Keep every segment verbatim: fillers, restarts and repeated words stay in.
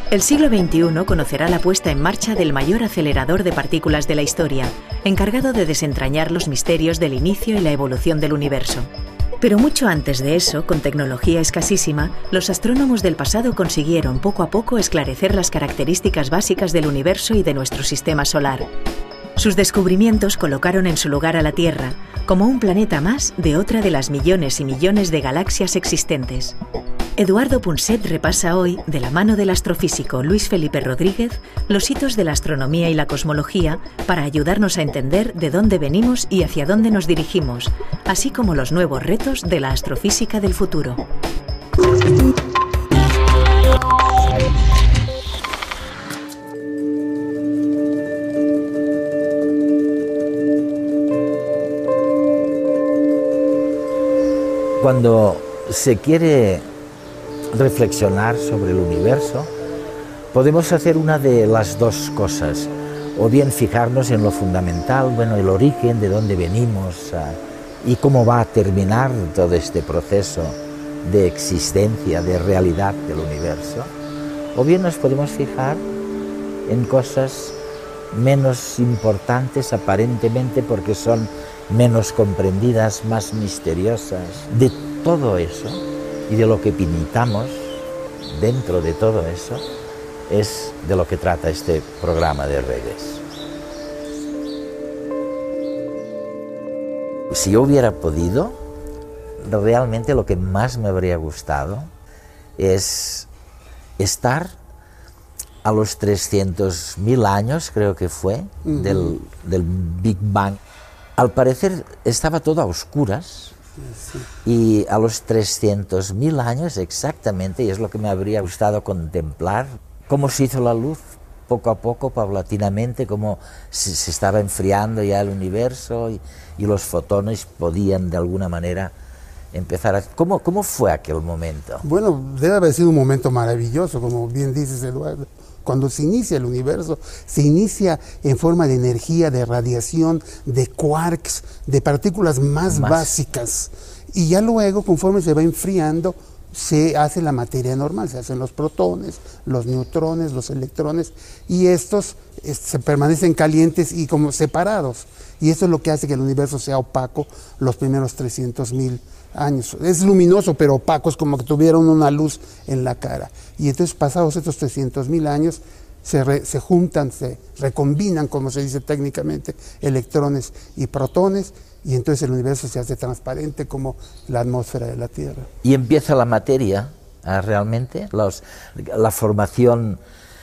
El siglo veintiuno conocerá la puesta en marcha del mayor acelerador de partículas de la historia, encargado de desentrañar los misterios del inicio y la evolución del universo. Pero mucho antes de eso, con tecnología escasísima, los astrónomos del pasado consiguieron poco a poco esclarecer las características básicas del universo y de nuestro sistema solar. Sus descubrimientos colocaron en su lugar a la Tierra, como un planeta más de otra de las millones y millones de galaxias existentes. Eduardo Punset repasa hoy, de la mano del astrofísico Luis Felipe Rodríguez, los hitos de la astronomía y la cosmología para ayudarnos a entender de dónde venimos y hacia dónde nos dirigimos, así como los nuevos retos de la astrofísica del futuro. Cuando se quiere reflexionar sobre el universo, podemos hacer una de las dos cosas, o bien fijarnos en lo fundamental, bueno, el origen, de dónde venimos uh, y cómo va a terminar todo este proceso de existencia, de realidad del universo, o bien nos podemos fijar en cosas menos importantes aparentemente porque son menos comprendidas, más misteriosas. De todo eso y de lo que pintamos dentro de todo eso es de lo que trata este programa de redes. Si yo hubiera podido, realmente lo que más me habría gustado es estar a los trescientos mil años, creo que fue, uh-huh. del, del Big Bang. Al parecer estaba todo a oscuras. Sí. Y a los trescientos mil años exactamente, y es lo que me habría gustado contemplar, cómo se hizo la luz poco a poco, paulatinamente, cómo se, se estaba enfriando ya el universo y, y los fotones podían de alguna manera empezar a... ¿Cómo, ¿Cómo fue aquel momento? Bueno, debe haber sido un momento maravilloso, como bien dices, Eduardo. Cuando se inicia el universo, se inicia en forma de energía, de radiación, de quarks, de partículas más, más básicas. Y ya luego, conforme se va enfriando, se hace la materia normal, se hacen los protones, los neutrones, los electrones, y estos eh, se permanecen calientes y como separados. Y esto es lo que hace que el universo sea opaco los primeros trescientos mil años. Es luminoso, pero opaco, es como que tuvieran una luz en la cara. Y entonces, pasados estos trescientos mil años, se, re, se juntan, se recombinan, como se dice técnicamente, electrones y protones, y entonces el universo se hace transparente como la atmósfera de la Tierra. Y empieza la materia, ¿eh? realmente, Los, la formación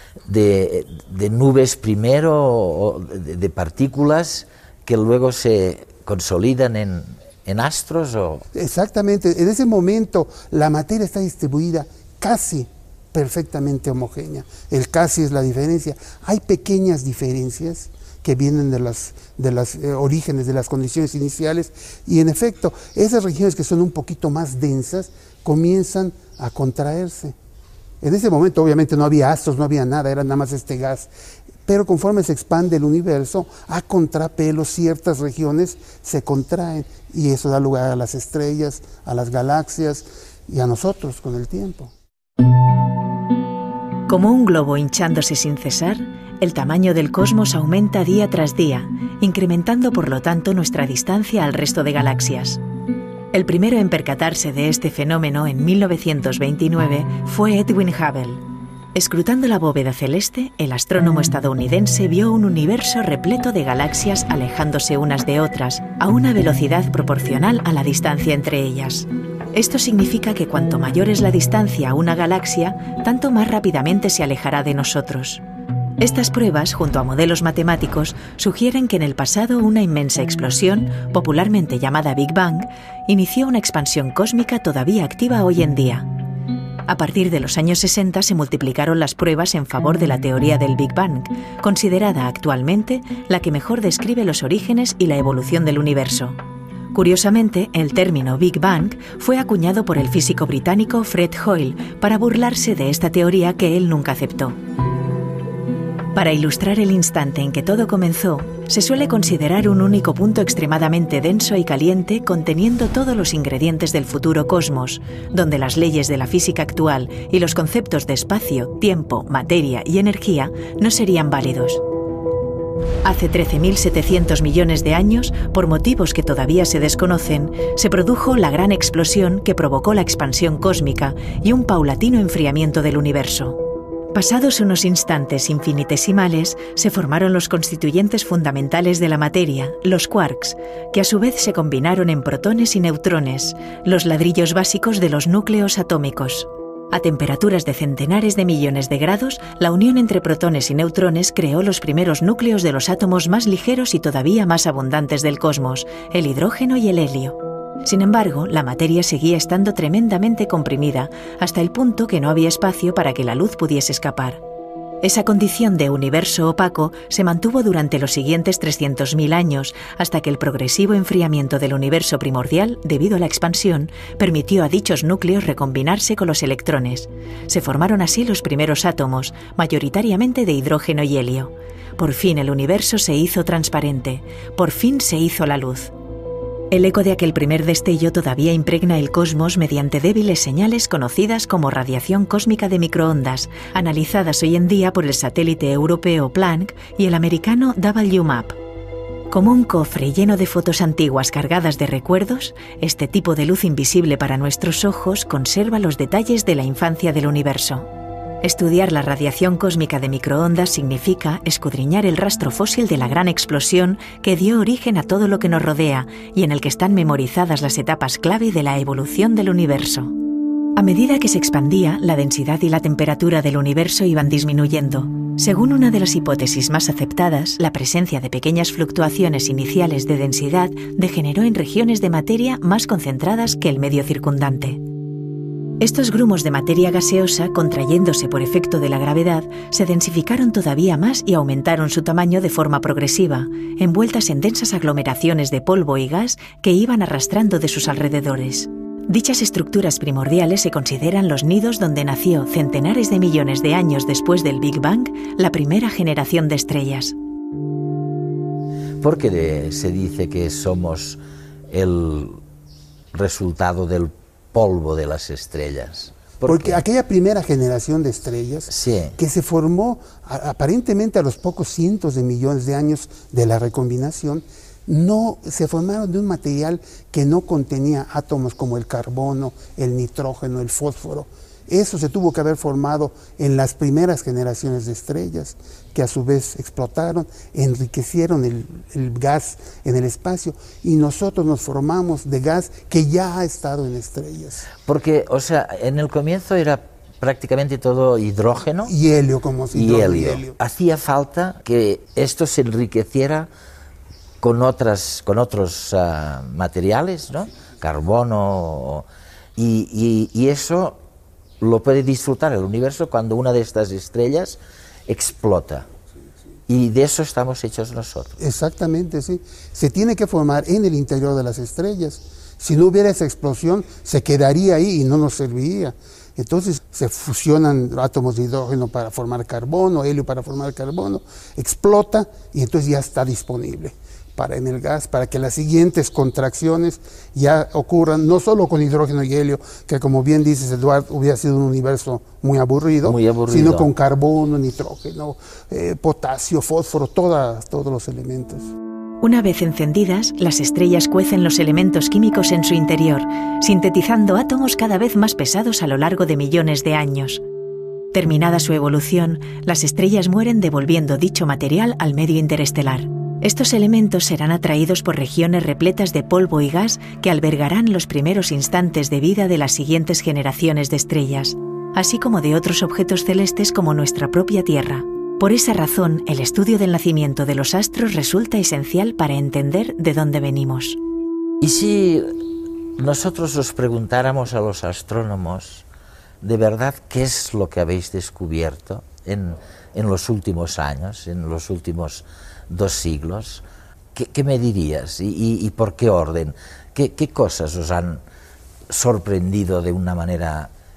de, de nubes primero, o de, de partículas, que luego se consolidan en, en astros. O... Exactamente, en ese momento la materia está distribuida casi perfectamente homogénea. El casi es la diferencia. Hay pequeñas diferencias que vienen de los de las, eh, orígenes, de las condiciones iniciales, y en efecto, esas regiones que son un poquito más densas comienzan a contraerse. En ese momento obviamente no había astros, no había nada, era nada más este gas. Pero conforme se expande el universo, a contrapelo ciertas regiones se contraen, y eso da lugar a las estrellas, a las galaxias y a nosotros con el tiempo. Como un globo hinchándose sin cesar, el tamaño del cosmos aumenta día tras día, incrementando por lo tanto nuestra distancia al resto de galaxias. El primero en percatarse de este fenómeno en mil novecientos veintinueve fue Edwin Hubble. Escrutando la bóveda celeste, el astrónomo estadounidense vio un universo repleto de galaxias alejándose unas de otras, a una velocidad proporcional a la distancia entre ellas. Esto significa que cuanto mayor es la distancia a una galaxia, tanto más rápidamente se alejará de nosotros. Estas pruebas, junto a modelos matemáticos, sugieren que en el pasado una inmensa explosión, popularmente llamada Big Bang, inició una expansión cósmica todavía activa hoy en día. A partir de los años sesenta se multiplicaron las pruebas en favor de la teoría del Big Bang, considerada actualmente la que mejor describe los orígenes y la evolución del universo. Curiosamente, el término Big Bang fue acuñado por el físico británico Fred Hoyle para burlarse de esta teoría que él nunca aceptó. Para ilustrar el instante en que todo comenzó, se suele considerar un único punto extremadamente denso y caliente conteniendo todos los ingredientes del futuro cosmos, donde las leyes de la física actual y los conceptos de espacio, tiempo, materia y energía no serían válidos. Hace trece mil setecientos millones de años, por motivos que todavía se desconocen, se produjo la gran explosión que provocó la expansión cósmica y un paulatino enfriamiento del universo. Pasados unos instantes infinitesimales, se formaron los constituyentes fundamentales de la materia, los quarks, que a su vez se combinaron en protones y neutrones, los ladrillos básicos de los núcleos atómicos. A temperaturas de centenares de millones de grados, la unión entre protones y neutrones creó los primeros núcleos de los átomos más ligeros y todavía más abundantes del cosmos, el hidrógeno y el helio. Sin embargo, la materia seguía estando tremendamente comprimida, hasta el punto que no había espacio para que la luz pudiese escapar. Esa condición de universo opaco se mantuvo durante los siguientes trescientos mil años, hasta que el progresivo enfriamiento del universo primordial, debido a la expansión, permitió a dichos núcleos recombinarse con los electrones. Se formaron así los primeros átomos, mayoritariamente de hidrógeno y helio. Por fin el universo se hizo transparente, por fin se hizo la luz. El eco de aquel primer destello todavía impregna el cosmos mediante débiles señales conocidas como radiación cósmica de microondas, analizadas hoy en día por el satélite europeo Planck y el americano W MAP. Como un cofre lleno de fotos antiguas cargadas de recuerdos, este tipo de luz invisible para nuestros ojos conserva los detalles de la infancia del universo. Estudiar la radiación cósmica de microondas significa escudriñar el rastro fósil de la gran explosión que dio origen a todo lo que nos rodea y en el que están memorizadas las etapas clave de la evolución del universo. A medida que se expandía, la densidad y la temperatura del universo iban disminuyendo. Según una de las hipótesis más aceptadas, la presencia de pequeñas fluctuaciones iniciales de densidad degeneró en regiones de materia más concentradas que el medio circundante. Estos grumos de materia gaseosa, contrayéndose por efecto de la gravedad, se densificaron todavía más y aumentaron su tamaño de forma progresiva, envueltas en densas aglomeraciones de polvo y gas que iban arrastrando de sus alrededores. Dichas estructuras primordiales se consideran los nidos donde nació, centenares de millones de años después del Big Bang, la primera generación de estrellas. ¿Por qué se dice que somos el resultado del polvo de las estrellas? ¿Por Porque qué? aquella primera generación de estrellas Sí. que se formó a, aparentemente a los pocos cientos de millones de años de la recombinación, no se formaron de un material que no contenía átomos como el carbono, el nitrógeno, el fósforo. Eso se tuvo que haber formado en las primeras generaciones de estrellas, que a su vez explotaron, enriquecieron el, el gas en el espacio, y nosotros nos formamos de gas que ya ha estado en estrellas. Porque, o sea, en el comienzo era prácticamente todo hidrógeno Y helio, como si y helio. Hacía falta que esto se enriqueciera con, otras, con otros uh, materiales, ¿no? Carbono, y, y, y eso lo puede disfrutar el universo cuando una de estas estrellas explota. Y de eso estamos hechos nosotros. Exactamente, sí. Se tiene que formar en el interior de las estrellas. Si no hubiera esa explosión, se quedaría ahí y no nos serviría. Entonces se fusionan átomos de hidrógeno para formar carbono, helio para formar carbono, explota y entonces ya está disponible para en el gas, para que las siguientes contracciones ya ocurran, no solo con hidrógeno y helio, que como bien dices, Eduardo, hubiera sido un universo muy aburrido, muy aburrido. sino con carbono, nitrógeno, eh, potasio, fósforo, toda, todos los elementos. Una vez encendidas, las estrellas cuecen los elementos químicos en su interior, sintetizando átomos cada vez más pesados a lo largo de millones de años. Terminada su evolución, las estrellas mueren devolviendo dicho material al medio interestelar. Estos elementos serán atraídos por regiones repletas de polvo y gas que albergarán los primeros instantes de vida de las siguientes generaciones de estrellas, así como de otros objetos celestes como nuestra propia Tierra. Por esa razón, el estudio del nacimiento de los astros resulta esencial para entender de dónde venimos. Y si nosotros os preguntáramos a los astrónomos, de verdad, ¿qué es lo que habéis descubierto en, en los últimos años, en los últimos dos siglos? ¿Qué, qué me dirías? ¿Y, y, y por qué orden? ¿Qué, ¿Qué cosas os han sorprendido de una manera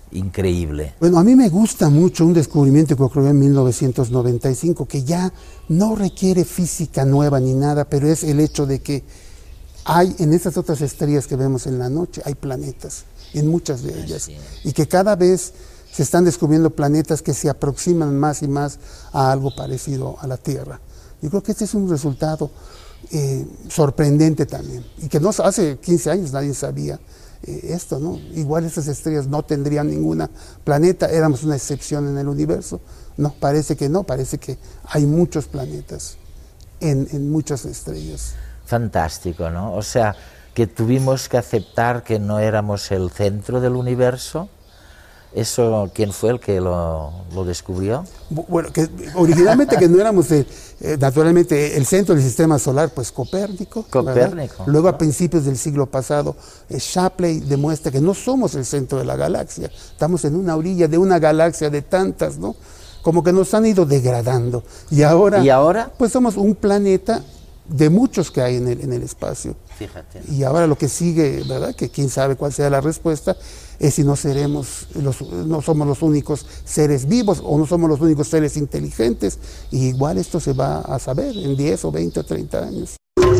increíble. Bueno, a mí me gusta mucho un descubrimiento que ocurrió en mil novecientos noventa y cinco, que ya no requiere física nueva ni nada, pero es el hecho de que hay en esas otras estrellas que vemos en la noche, hay planetas, en muchas de ellas, sí. Y que cada vez se están descubriendo planetas que se aproximan más y más a algo parecido a la Tierra. Yo creo que este es un resultado eh, sorprendente también, y que no hace quince años nadie sabía eh, esto, ¿no? Igual estas estrellas no tendrían ningún planeta, éramos una excepción en el universo. No, parece que no, parece que hay muchos planetas en, en muchas estrellas. Fantástico, ¿no? O sea, que tuvimos que aceptar que no éramos el centro del universo. ¿Eso quién fue el que lo, lo descubrió? Bueno, que originalmente que no éramos, el, eh, naturalmente, el centro del sistema solar, pues Copérnico. Copérnico. ¿Verdad? Luego, a principios del siglo pasado, eh, Shapley demuestra que no somos el centro de la galaxia, estamos en una orilla de una galaxia de tantas, ¿no? Como que nos han ido degradando. Y ahora, ¿Y ahora? Pues somos un planeta de muchos que hay en el, en el espacio. Fíjate. Y ahora lo que sigue, ¿verdad? Que quién sabe cuál sea la respuesta, es si no seremos los, no somos los únicos seres vivos o no somos los únicos seres inteligentes. Y igual esto se va a saber en diez o veinte o treinta años.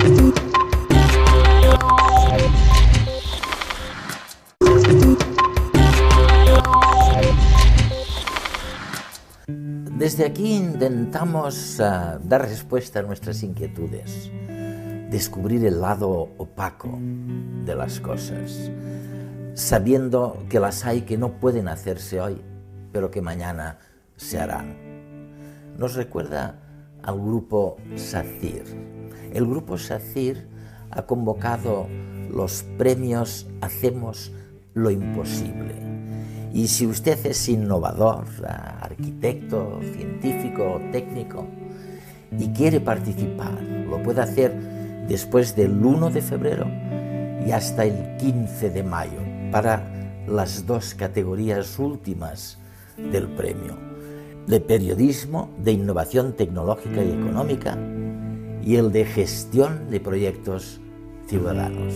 Desde aquí intentamos uh, dar respuesta a nuestras inquietudes, descubrir el lado opaco de las cosas, sabiendo que las hay que no pueden hacerse hoy, pero que mañana se harán. Nos recuerda al grupo SACIR. El grupo SACIR ha convocado los premios Hacemos lo Imposible. Y si usted es innovador, arquitecto, científico, técnico, y quiere participar, lo puede hacer después del uno de febrero y hasta el quince de mayo, para las dos categorías últimas del premio: de periodismo, de innovación tecnológica y económica, y el de gestión de proyectos ciudadanos.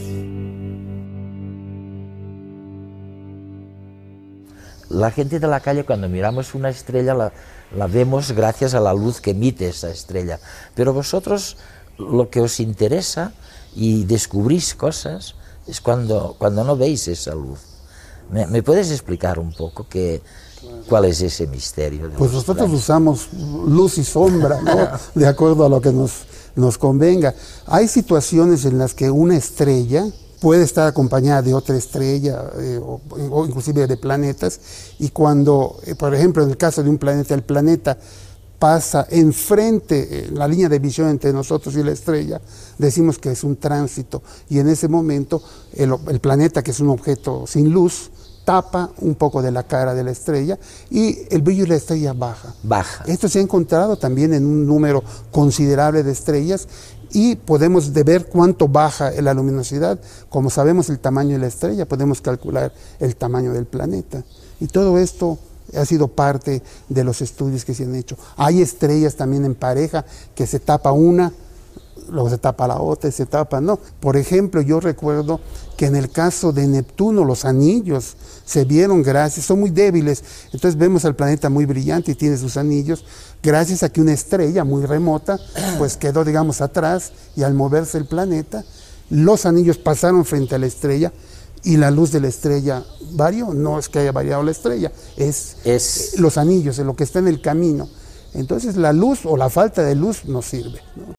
La gente de la calle, cuando miramos una estrella, la, la vemos gracias a la luz que emite esa estrella. Pero vosotros, lo que os interesa y descubrís cosas es cuando, cuando no veis esa luz. ¿Me, me puedes explicar un poco qué, cuál es ese misterio? De pues nosotros planes? Usamos luz y sombra, ¿no? De acuerdo a lo que nos, nos convenga. Hay situaciones en las que una estrella puede estar acompañada de otra estrella eh, o, o inclusive de planetas, y cuando, eh, por ejemplo, en el caso de un planeta, el planeta pasa enfrente, en la línea de visión entre nosotros y la estrella, decimos que es un tránsito, y en ese momento el, el planeta, que es un objeto sin luz, tapa un poco de la cara de la estrella y el brillo de la estrella baja. Baja. Esto se ha encontrado también en un número considerable de estrellas, y podemos de ver cuánto baja la luminosidad. Como sabemos el tamaño de la estrella, podemos calcular el tamaño del planeta. Y todo esto ha sido parte de los estudios que se han hecho. Hay estrellas también en pareja, que se tapa una, luego se tapa la otra y se tapa, no. Por ejemplo, yo recuerdo que en el caso de Neptuno, los anillos se vieron gracias, son muy débiles, entonces vemos al planeta muy brillante y tiene sus anillos, gracias a que una estrella muy remota, pues quedó, digamos, atrás, y al moverse el planeta, los anillos pasaron frente a la estrella, y la luz de la estrella varió. No es que haya variado la estrella, es, es... los anillos, es lo que está en el camino. Entonces la luz o la falta de luz nos sirve, ¿no?